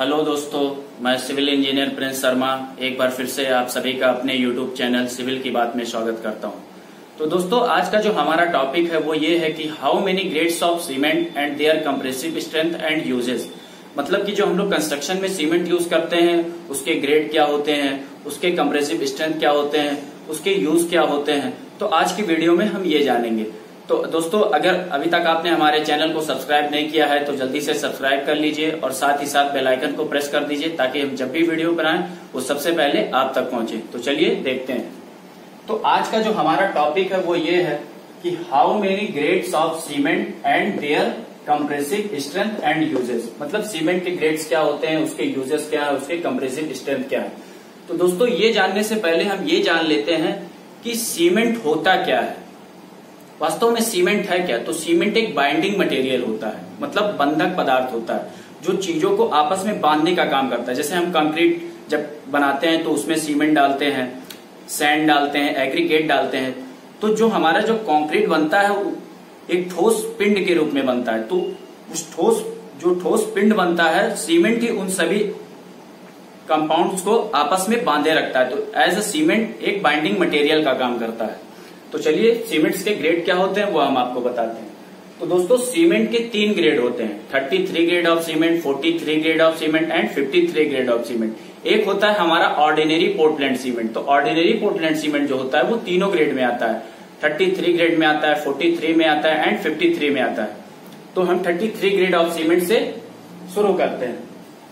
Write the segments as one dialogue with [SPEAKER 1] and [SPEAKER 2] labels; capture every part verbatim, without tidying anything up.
[SPEAKER 1] Hello दोस्तों, मैं civil engineer Prince Sharma एक बार फिर से आप सभी का अपने यूट्यूब चैनल सिविल की बात में स्वागत करता हूं। तो दोस्तों, आज का जो हमारा टॉपिक है वो ये है कि how many grades of cement and their compressive strength and uses. मतलब कि जो हम लोग कंस्ट्रक्शन में सीमेंट यूज करते हैं उसके ग्रेड क्या होते हैं, उसके कंप्रेसिव स्ट्रेंथ क्या होते हैं, उसके यूज क्या होते हैं। तो आज की वीडियो में हम ये जानेंगे। तो दोस्तों, अगर अभी तक आपने हमारे चैनल को सब्सक्राइब नहीं किया है तो जल्दी से सब्सक्राइब कर लीजिए और साथ ही साथ बेल आइकन को प्रेस कर दीजिए ताकि हम जब भी वीडियो बनाएं वो सबसे पहले आप तक पहुंचे। तो चलिए देखते हैं। तो आज का जो हमारा टॉपिक है वो ये है कि how many grades of cement and their compressive strength and uses. मतलब सीमेंट के ग्रेड्स क्या होते हैं, उसके यूजेस क्या है, उसके कंप्रेसिव स्ट्रेंथ क्या है। तो दोस्तों, ये जानने से पहले हम ये जान लेते हैं कि सीमेंट होता क्या है। वास्तव में सीमेंट है क्या? तो सीमेंट एक बाइंडिंग मटेरियल होता है, मतलब बंधक पदार्थ होता है जो चीजों को आपस में बांधने का काम करता है। जैसे हम कंक्रीट जब बनाते हैं तो उसमें सीमेंट डालते हैं, सैंड डालते हैं, एग्रीगेट डालते हैं। तो जो हमारा जो कंक्रीट बनता है वो एक ठोस पिंड के रूप में बनता है। तो उस ठोस जो ठोस पिंड बनता है, सीमेंट ही उन सभी कंपाउंड्स को आपस में बांधे रखता है। तो एज अ सीमेंट एक बाइंडिंग मटेरियल का काम करता है। तो चलिए, सीमेंट्स के ग्रेड क्या होते हैं वो हम आपको बताते हैं। तो दोस्तों, सीमेंट के तीन ग्रेड होते हैं, तैंतीस ग्रेड ऑफ सीमेंट, तैंतालीस ग्रेड ऑफ सीमेंट एंड तिरेपन ग्रेड ऑफ सीमेंट। एक होता है हमारा ऑर्डिनरी पोर्टलैंड सीमेंट। तो ऑर्डिनरी पोर्टलैंड सीमेंट जो होता है वो तीनों ग्रेड में आता है, तैंतीस ग्रेड में आता है, तैंतालीस में आता है एंड तिरेपन में आता है। तो हम तैंतीस ग्रेड ऑफ सीमेंट से शुरू करते हैं।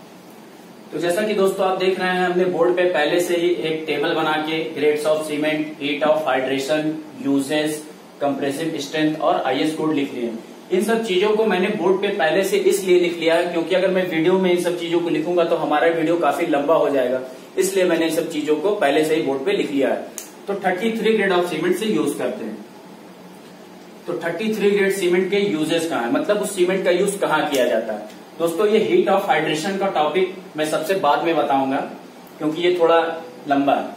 [SPEAKER 1] तो जैसा कि दोस्तों आप देख रहे हैं, हमने बोर्ड पे पहले से ही एक टेबल बना के grades of cement, heat of hydration, uses, compressive strength और आईएस कोड लिख लिए। इन सब चीजों को मैंने बोर्ड पे पहले से इसलिए लिख लिया है क्योंकि अगर मैं वीडियो में इन सब चीजों को लिखूंगा तो हमारा वीडियो काफी लंबा हो जाएगा, इसलिए मैंने इन सब चीजों को पहले से ही बोर्ड पे लिख लिया है। तो तैंतीस ग्रेड ऑफ सीमेंट से यूज करते हैं। तो तैंतीस ग्रेड सीमेंट के यूजेस कहाँ है, मतलब उस सीमेंट का यूज कहाँ किया जाता है। दोस्तों, ये हीट ऑफ हाइड्रेशन का टॉपिक मैं सबसे बाद में बताऊंगा क्योंकि ये थोड़ा लंबा है।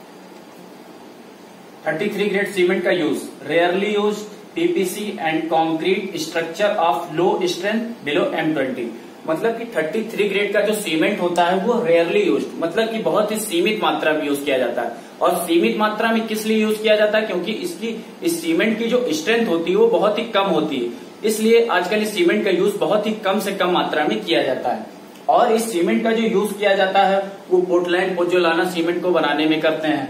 [SPEAKER 1] तैंतीस ग्रेड सीमेंट का use rarely use PPC and concrete structure of low strength below M twenty. मतलब कि तैंतीस ग्रेड का जो सीमेंट होता है वो रेयरली यूज, मतलब कि बहुत ही सीमित मात्रा में यूज किया जाता है। और सीमित मात्रा में किस लिए यूज किया जाता है? क्योंकि इसकी इस सीमेंट की जो स्ट्रेंथ होती है वो बहुत ही कम होती है, इसलिए आजकल इस सीमेंट का यूज बहुत ही कम से कम मात्रा में किया जाता है। और इस सीमेंट का जो यूज किया जाता है वो पोर्टलैंड पोज़ोलाना सीमेंट को बनाने में करते हैं।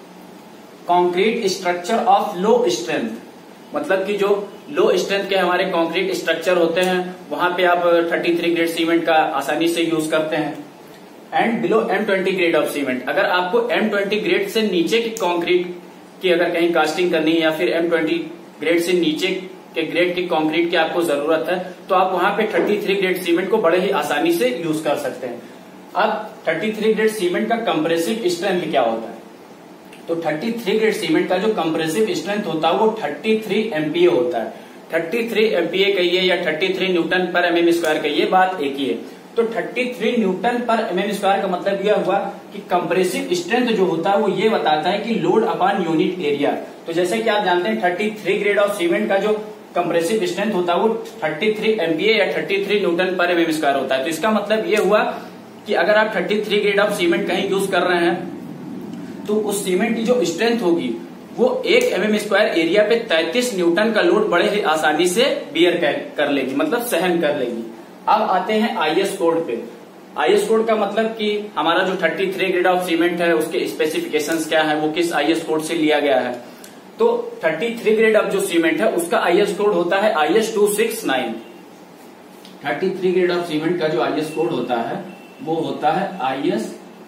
[SPEAKER 1] Concrete structure of low strength, मतलब कि जो लो स्ट्रेंथ के हमारे कंक्रीट स्ट्रक्चर होते हैं वहां पे आप तैंतीस ग्रेड सीमेंट का आसानी से यूज करते हैं। And below M twenty grade of cement, अगर आपको एम ट्वेंटी ग्रेड से नीचे की कंक्रीट की अगर कहीं कास्टिंग करनी है या फिर एम ट्वेंटी ग्रेड से नीचे के ग्रेड की कंक्रीट की आपको जरूरत है तो आप वहां पे तैंतीस ग्रेड सीमेंट को बड़े ही आसानी से यूज कर सकते हैं। अब तैंतीस ग्रेड सीमेंट का कंप्रेसिव स्ट्रेंथ क्या होता है? तो तैंतीस ग्रेड सीमेंट का जो कंप्रेसिव स्ट्रेंथ होता है वो तैंतीस एमपीए होता है। तैंतीस एमपीए कहिए या तैंतीस न्यूटन पर एमएम स्क्वायर कहिए, बात एक ही है। तो तैंतीस न्यूटन पर एमएम स्क्वायर का मतलब यह हुआ कि कंप्रेसिव स्ट्रेंथ जो होता है वो ये बताता है कि लोड अपॉन यूनिट एरिया। तो जैसे कि आप जानते हैं तैंतीस ग्रेड ऑफ सीमेंट का जो कंप्रेसिव स्ट्रेंथ होता है वो तैंतीस एमपीए या तैंतीस न्यूटन पर एमएम स्क्वायर होता है। तो इसका मतलब ये हुआ कि अगर आप तैंतीस ग्रेड ऑफ सीमेंट कहीं यूज कर रहे हैं तो उस सीमेंट की जो स्ट्रेंथ होगी वो एक एमएम स्क्वायर एरिया पे तैंतीस न्यूटन का लोड बड़े ही आसानी से बियर कर लेगी, मतलब सहन कर लेगी। अब आते हैं आईएस कोड पे। आईएस कोड का मतलब कि हमारा जो तैंतीस ग्रेड ऑफ सीमेंट है उसके स्पेसिफिकेशंस क्या है, वो किस आईएस कोड से लिया गया है। तो तैंतीस ग्रेड ऑफ जो सीमेंट है उसका आईएस कोड होता है आईएस टू सिक्स नाइन। तैंतीस ग्रेड ऑफ सीमेंट का जो आईएस कोड होता है वो होता है आईएस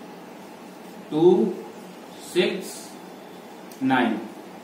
[SPEAKER 1] टू सिक्स नाइन।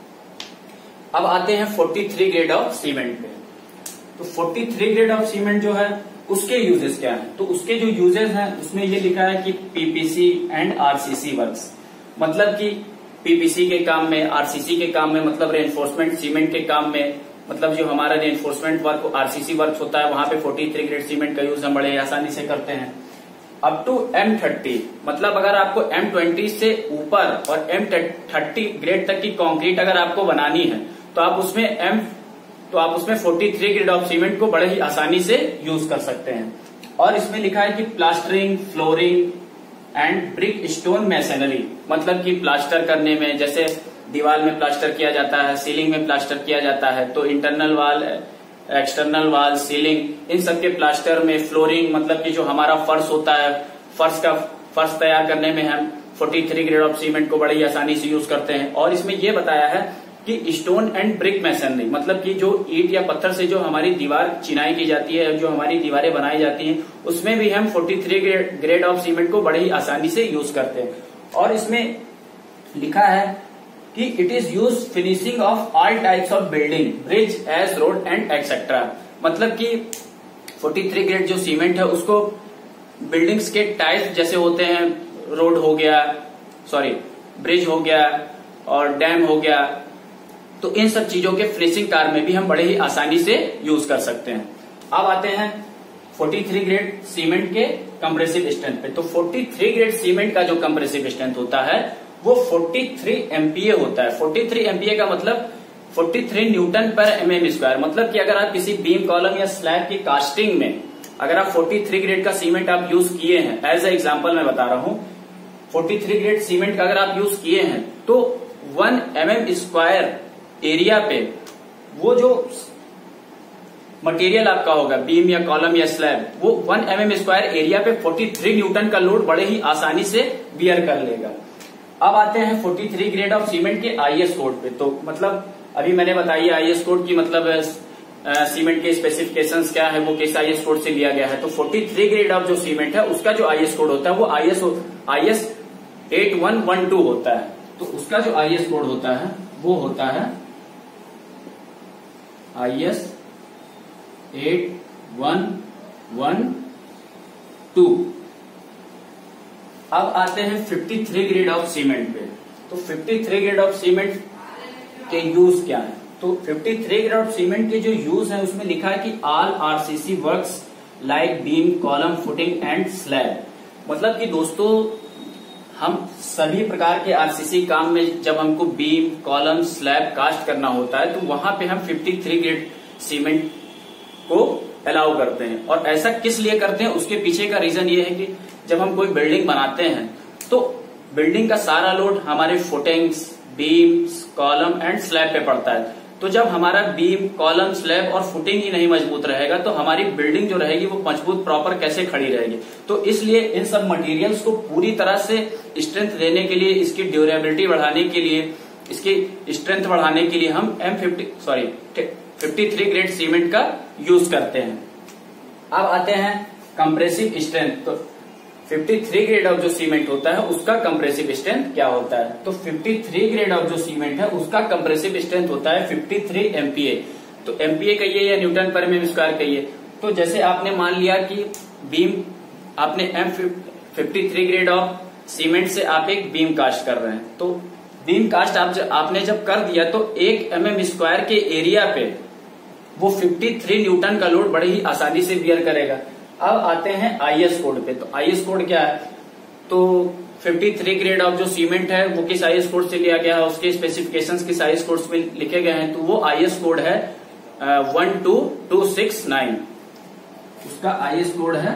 [SPEAKER 1] अब आते हैं तैंतालीस ग्रेड ऑफ सीमेंट पे। तो तैंतालीस ग्रेड ऑफ सीमेंट जो है उसके यूजेस क्या है? तो उसके जो यूजेस हैं उसमें ये लिखा है कि पीपीसी एंड आरसीसी वर्क्स, मतलब कि पीपीसी के काम में, आरसीसी के काम में, मतलब रेनफोर्समेंट सीमेंट के काम में, मतलब जो हमारा रेनफोर्समेंट वर्क आरसीसी वर्क होता है वहां पे तैंतालीस ग्रेड सीमेंट का यूज हम बड़े आसानी से करते हैं। अप टू एम थर्टी, मतलब अगर आपको एम ट्वेंटी से ऊपर और एम थर्टी ग्रेड तक की कंक्रीट अगर आपको बनानी है तो आप उसमें एम तो आप उसमें तैंतालीस ग्रेड ऑफ सीमेंट को बड़े ही आसानी से यूज कर सकते हैं। और इसमें लिखा है कि plastering, flooring and brick stone masonry, मतलब कि प्लास्टर करने में, जैसे दीवार में प्लास्टर किया जाता है, सीलिंग में प्लास्टर किया जाता है, तो इंटरनल वाल, एक्सटर्नल वाल, सीलिंग, इन सब के प्लास्टर में, फ्लोरिंग मतलब कि जो हमारा फर्श होता है, फर्श का फर्श तैयार करने में हम तैंतालीस ग्रेड ऑफ सीमेंट को बड़ी आसानी से यूज करते हैं। और इसमें यह बताया है कि स्टोन एंड ब्रिक मैसनरी, मतलब कि जो ईंट या पत्थर से जो हमारी दीवार चिनाई की जाती है, जो हमारी दीवारें बनाई जाती हैं, उसमें भी हम तैंतालीस ग्रेड ऑफ सीमेंट को बड़ी ही आसानी से यूज करते हैं। और इसमें लिखा है कि it is use finishing of all types of building, bridge, as road and etcetera, मतलब कि तैंतालीस ग्रेड जो सीमेंट है उसको बिल्डिंग्स के टाइप्स जैसे होते हैं, रोड हो गया, सॉरी ब्रिज हो गया और डैम हो गया, तो इन सब चीजों के फिनिशिंग कार्य में भी हम बड़े ही आसानी से यूज कर सकते हैं। अब आते हैं तैंतालीस ग्रेड सीमेंट के कंप्रेसिव स्ट्रेंथ पे। तो तैंतालीस ग्रेड सीमेंट का जो कंप्रेसिव स्ट्रेंथ होता है वो तैंतालीस एमपीए होता है। तैंतालीस एमपीए का मतलब तैंतालीस न्यूटन पर एमएम स्क्वायर, मतलब कि अगर आप किसी बीम, कॉलम या स्लैब की कास्टिंग में अगर आप तैंतालीस ग्रेड का सीमेंट आप यूज किए हैं, एज ए एग्जांपल मैं बता रहा हूं, तैंतालीस ग्रेड सीमेंट का अगर आप यूज किए हैं तो वन एमएम स्क्वायर एरिया पे वो जो मटेरियल आपका होगा, बीम या कॉलम या स्लैब, वो वन एमएम स्क्वायर एरिया पे तैंतालीस न्यूटन का लोड बड़े ही आसानी से बियर कर लेगा। अब आते हैं तैंतालीस ग्रेड ऑफ सीमेंट के आईएस कोड पे। तो मतलब अभी मैंने बताई आईएस कोड की मतलब सीमेंट के स्पेसिफिकेशंस क्या है, वो किस आईएस कोड से लिया गया है। तो तैंतालीस ग्रेड ऑफ जो सीमेंट है उसका जो आईएस कोड होता है वो IS IS eight one one two होता है। तो उसका जो आईएस कोड होता है वो होता है IS eight one one two. अब आते हैं तिरेपन ग्रेड ऑफ सीमेंट पे। तो तिरेपन ग्रेड ऑफ सीमेंट के यूज क्या है? तो तिरेपन ग्रेड ऑफ सीमेंट के जो यूज है उसमें लिखा है कि all RCC works like beam, column, footing and slab. मतलब कि दोस्तों हम सभी प्रकार के आरसीसी काम में जब हमको बीम, कॉलम, स्लैब कास्ट करना होता है तो वहां पे हम तिरेपन ग्रेड सीमेंट को अलाउ करते हैं। और ऐसा किस लिए करते हैं उसके पीछे का रीजन ये है कि जब हम कोई बिल्डिंग बनाते हैं तो बिल्डिंग का सारा लोड हमारे footings, beams, column and slab पे पड़ता है। तो जब हमारा बीम, कॉलम, स्लैब और फुटिंग ही नहीं मजबूत रहेगा तो हमारी बिल्डिंग जो रहेगी वो मजबूत प्रॉपर कैसे खड़ी रहेगी। तो इसलिए इन सब मटेरियल्स को पूरी तरह से स्ट्रेंथ देने के लिए, इसकी ड्यूरेबिलिटी बढ़ाने के लिए, इसकी स्ट्रेंथ बढ़ाने के लिए हम एम फिफ्टी सॉरी तिरेपन ग्रेड सीमेंट का यूज करते हैं। अब आते हैं कंप्रेसिव स्ट्रेंथ। तो तिरेपन ग्रेड ऑफ जो सीमेंट होता है उसका कंप्रेसिव स्ट्रेंथ क्या होता है? तो तिरेपन ग्रेड ऑफ जो सीमेंट है उसका कंप्रेसिव स्ट्रेंथ होता है तिरेपन एमपीए। तो एमपीए कहिए या न्यूटन पर एमएम स्क्वायर कहिए। तो जैसे आपने मान लिया कि बीम, आपने एम तिरेपन ग्रेड ऑफ सीमेंट से आप एक बीम कास्ट कर रहे हैं, तो बीम कास्ट आप जब आपने जब कर दिया तो एक एमएम स्क्वायर के एरिया पे वो तिरेपन न्यूटन का लोड बड़े ही आसानी से बियर करेगा। अब आते हैं आईएस कोड पे। तो आईएस कोड क्या है? तो तिरेपन ग्रेड ऑफ जो सीमेंट है वो किस आईएस कोड से लिया गया है, उसके स्पेसिफिकेशंस किस आईएस कोड में लिखे गए हैं? तो वो आईएस कोड है one two two six nine. उसका आईएस कोड है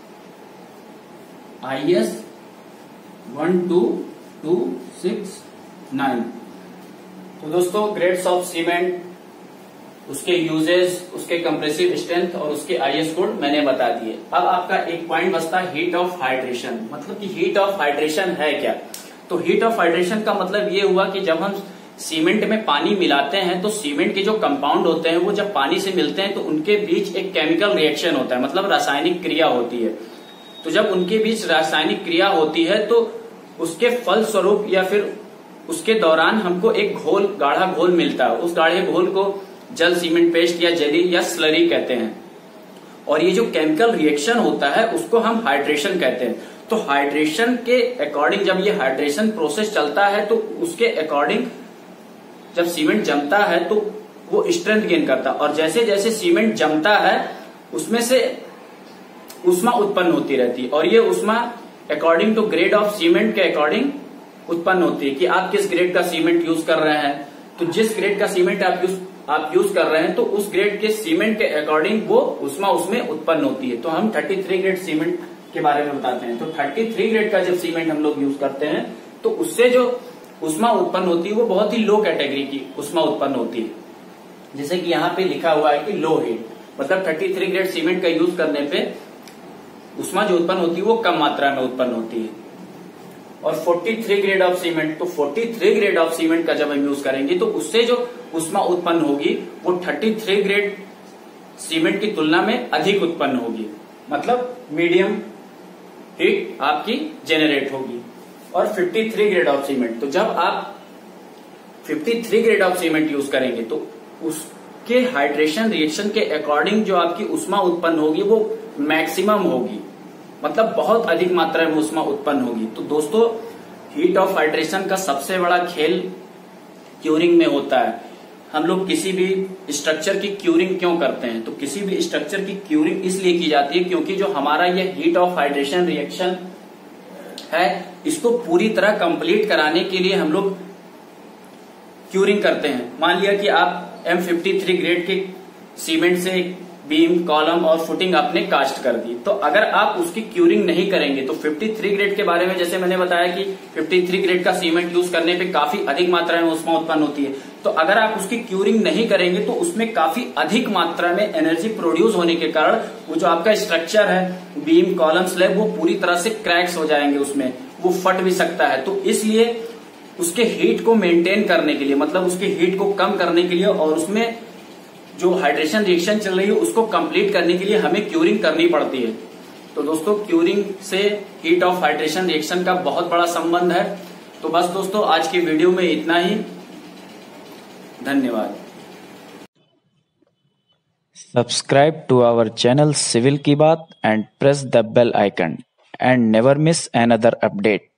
[SPEAKER 1] IS one two two six nine. तो दोस्तों ग्रेड्स ऑफ सीमेंट, उसके यूजेस, उसके कंप्रेसिव स्ट्रेंथ और उसके आईएस कोड मैंने बता दिए। अब आपका एक पॉइंट बचता है हीट ऑफ हाइड्रेशन। मतलब कि हीट ऑफ हाइड्रेशन है क्या? तो हीट ऑफ हाइड्रेशन का मतलब ये हुआ कि जब हम सीमेंट में पानी मिलाते हैं तो सीमेंट के जो कंपाउंड होते हैं वो जब पानी से मिलते हैं तो उनके बीच एक केमिकल रिएक्शन होता है, मतलब रासायनिक क्रिया होती है। तो जब उनके बीच रासायनिक क्रिया होती है तो उसके फल स्वरूप या फिर उसके दौरान हमको एक घोल, गाढ़ा घोल मिलता है। उस गाढ़े घोल को जल सीमेंट पेस्ट या जेली या स्लरी कहते हैं। और ये जो केमिकल रिएक्शन होता है उसको हम हाइड्रेशन कहते हैं। तो हाइड्रेशन के अकॉर्डिंग जब ये हाइड्रेशन प्रोसेस चलता है तो उसके अकॉर्डिंग जब सीमेंट जमता है तो वो स्ट्रेंथ गेन करता है। और जैसे जैसे सीमेंट जमता है उसमें से उष्मा उत्पन्न होती रहती है। और ये उष्मा according to grade of cement के अकॉर्डिंग उत्पन्न होती है कि आप किस ग्रेड का सीमेंट यूज कर रहे हैं। तो जिस ग्रेड का सीमेंट आप यूज आप यूज कर रहे हैं तो उस ग्रेड के सीमेंट के अकॉर्डिंग वो उष्मा उसमें उत्पन्न होती है। तो हम तैंतीस ग्रेड सीमेंट के बारे में बताते हैं। तो तैंतीस ग्रेड का जब सीमेंट हम लोग यूज करते हैं तो उससे जो उष्मा उत्पन्न होती है वो बहुत ही लो कैटेगरी की उष्मा उत्पन्न होती है। जैसे कि यहाँ पे लिखा हुआ है कि लो हीट, मतलब तैंतीस ग्रेड सीमेंट का यूज करने पे उष्मा जो उत्पन्न होती है वो कम मात्रा में उत्पन्न होती है। और तैंतालीस ग्रेड ऑफ सीमेंट, तो तैंतालीस ग्रेड ऑफ सीमेंट का जब हम यूज करेंगे तो उससे जो उष्मा उत्पन्न होगी वो तैंतीस ग्रेड सीमेंट की तुलना में अधिक उत्पन्न होगी, मतलब मीडियम हीट आपकी जेनरेट होगी। और तिरेपन ग्रेड ऑफ सीमेंट, तो जब आप तिरेपन ग्रेड ऑफ सीमेंट यूज करेंगे तो उसके हाइड्रेशन रिएक्शन के अकॉर्डिंग जो आपकी उष्मा उत्पन्न होगी वो मैक्सिमम होगी, मतलब बहुत अधिक मात्रा में उष्मा उत्पन्न होगी। तो दोस्तों हीट ऑफ हाइड्रेशन का सबसे बड़ा खेल क्यूरिंग में होता है। हम लोग किसी भी स्ट्रक्चर की क्यूरिंग क्यों करते हैं, तो किसी भी स्ट्रक्चर की क्यूरिंग इसलिए की जाती है क्योंकि जो हमारा ये हीट ऑफ हाइड्रेशन रिएक्शन है इसको पूरी तरह कंप्लीट कराने के लिए हम लोग क्यूरिंग करते हैं। मान लिया कि आप एम तिरेपन ग्रेड के सीमेंट से बीम, कॉलम और फुटिंग आपने कास्ट कर दी, तो अगर आप उसकी क्यूरिंग नहीं करेंगे तो तिरेपन ग्रेड के बारे में जैसे मैंने बताया कि तिरेपन ग्रेड का सीमेंट यूज करने पे काफी अधिक मात्रा में उष्मा उत्पन्न होती है। तो अगर आप उसकी क्यूरिंग नहीं करेंगे तो उसमें काफी अधिक मात्रा में एनर्जी प्रोड्यूस होने के कारण वो जो आपका स्ट्रक्चर है, बीम, कॉलम, स्लैब, वो पूरी तरह से क्रैक्स हो जाएंगे, उसमें वो फट भी सकता है। तो इसलिए उसके हीट को मेंटेन करने के लिए, मतलब उसके हीट को कम करने के लिए और उसमें जो हाइड्रेशन रिएक्शन चल रही है उसको कंप्लीट करने के लिए हमें क्यूरिंग करनी पड़ती है। तो दोस्तों क्यूरिंग से हीट ऑफ हाइड्रेशन रिएक्शन का बहुत बड़ा संबंध है। तो बस दोस्तों आज की वीडियो में इतना ही, धन्यवाद।
[SPEAKER 2] Subscribe to our channel Civil की बात and press the bell icon and never miss another update.